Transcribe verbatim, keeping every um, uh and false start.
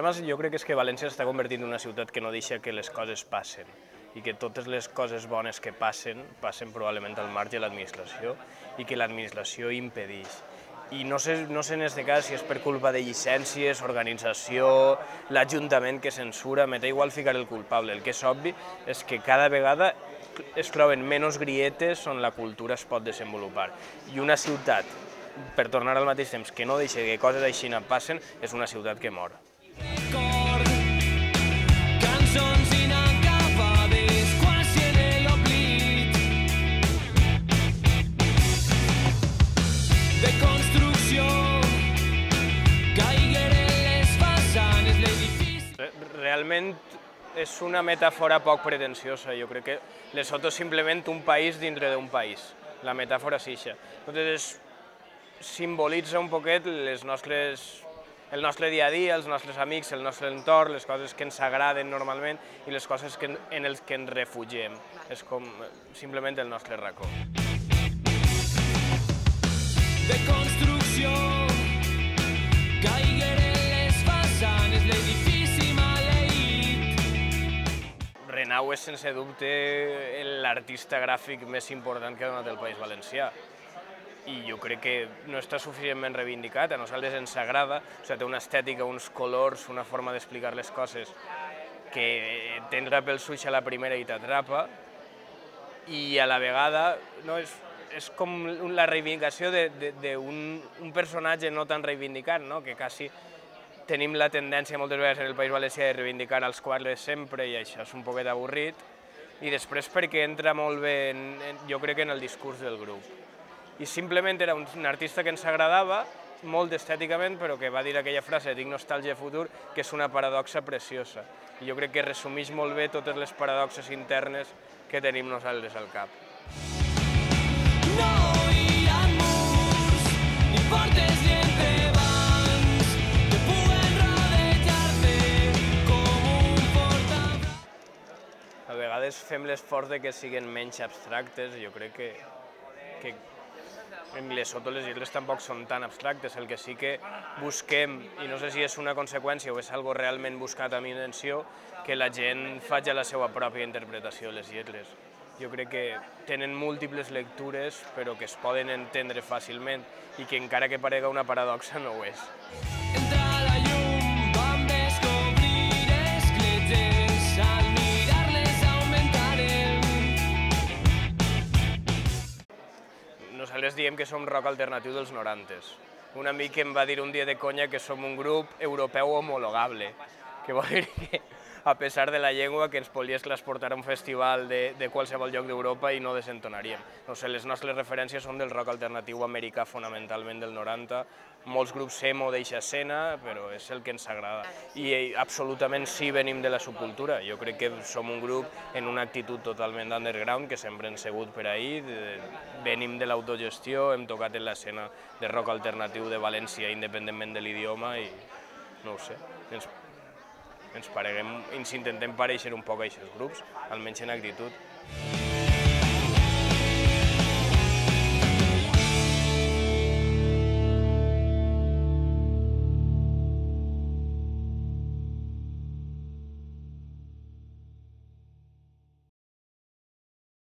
problema jo crec que és que València s'està convertint en una ciutat que no deixa que les coses passen i que totes les coses bones que passen, passen probablement al marge de l'administració i que l'administració impedeix. I no sé, no sé en aquest cas si és per culpa de llicències, organització, l'Ajuntament que censura, m'és igual ficar el culpable. El que és obvi és que cada vegada es troben menys grietes on la cultura es pot desenvolupar. I una ciutat, per tornar al mateix temps, que no deixa que coses així no passen, és una ciutat que mor. Cançons inacabades, quasi en l'oblit. De construcció, caigueren les façanes, l'edifici... Realment és una metàfora poc pretensiosa. Jo crec que Lesotho és simplement un país dintre d'un país. La metàfora és això. Entonces, simbolitza un poquet les nostres, el nostre dia a dia, els nostres amics, el nostre entorn, les coses que ens agraden normalment i les coses que, en les que ens refugiem. És com simplement el nostre racó. De construcció, caigueren les façanes, l'edifici maleït. Renau és, sense dubte, l'artista gràfic més important que ha donat el País Valencià. I jo crec que no està suficientment reivindicat, a nosaltres ens agrada, o sigui, té una estètica, uns colors, una forma d'explicar les coses que t'entra pel suix a la primera i t'atrapa, i a la vegada no, és, és com la reivindicació d'un personatge no tan reivindicat, no? Que quasi tenim la tendència moltes vegades en el País Valencià de reivindicar els quadres sempre i això és un poquet avorrit, i després perquè entra molt bé, en, en, jo crec que en el discurs del grup. I simplement era un artista que ens agradava, molt estèticament, però que va dir aquella frase "Tinc nostàlgia futur", que és una paradoxa preciosa. I jo crec que resumeix molt bé totes les paradoxes internes que tenim nosaltres al cap. No hi ha murs ni portes ni entrebancs que puguen rodejar-te com un portabraç. A vegades fem l'esforç de que siguin menys abstractes, jo crec que, que en Lesotho les lletres tampoc són tan abstractes, el que sí que busquem, i no sé si és una conseqüència o és algo realment buscat amb intenció, que la gent faci la seva pròpia interpretació de les lletres. Jo crec que tenen múltiples lectures, però que es poden entendre fàcilment i que encara que parega una paradoxa no ho és. Entra la llum, vam descobrir escleters, al mirar-les augmentaren. Nosaltres diem que som rock alternatiu dels noranta. Un amic em va dir un dia de conya que som un grup europeu homologable, que vol dir que, a pesar de la llengua, que ens podries transportar a un festival de, de qualsevol lloc d'Europa i no desentonaríem. No sé, les nostres referències són del rock alternatiu americà, fonamentalment del noranta, molts grups emo d'eixa escena, però és el que ens agrada. I absolutament sí venim de la subcultura. Jo crec que som un grup en una actitud totalment underground, que sempre hem sigut per ahí, venim de l'autogestió, hem tocat en l'escena de rock alternatiu de València, independentment de l'idioma, i no ho sé, ens, ens pareguem, ens intentem pareixer un poc a aquests grups, almenys en actitud.